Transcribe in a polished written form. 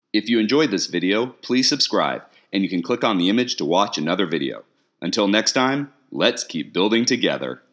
If you enjoyed this video, please subscribe, and you can click on the image to watch another video. Until next time, let's keep building together.